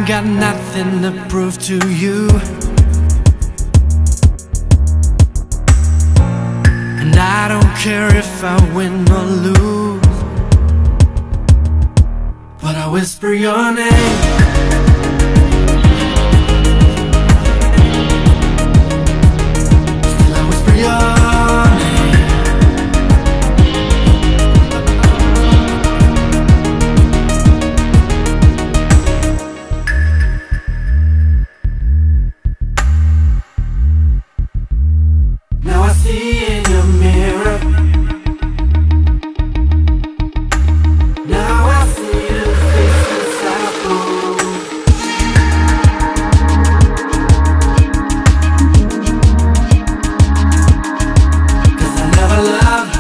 ain't got nothing to prove to you, and I don't care if I win or lose, but I whisper your name. Still I whisper your see in your mirror. Now I see the faces I hold. 'Cause I never loved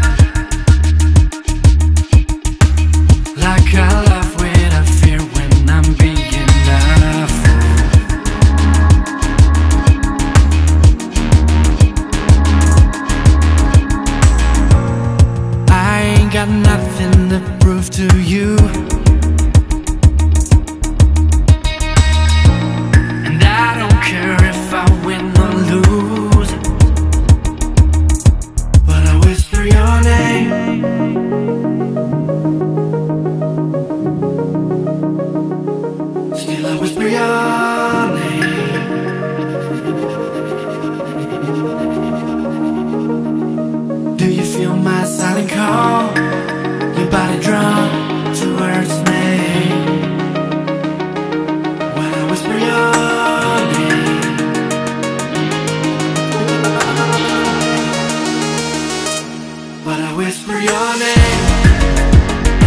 like I love without fear when I'm being loved. Got nothing to prove to you, and I don't care if I win or lose, but I whisper your name. Still I whisper your name. Do you feel my silent call? Your body drawn towards me when I whisper your name. But I whisper your name.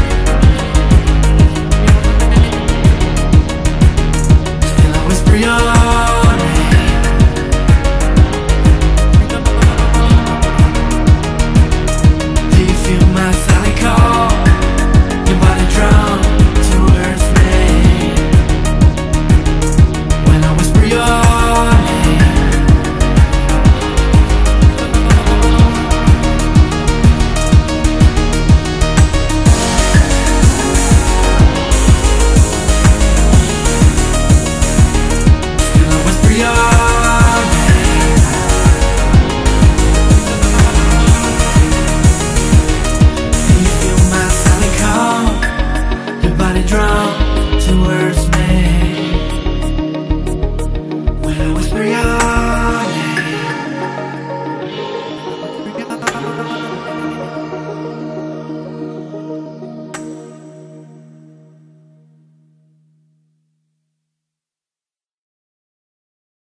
Still I whisper your name.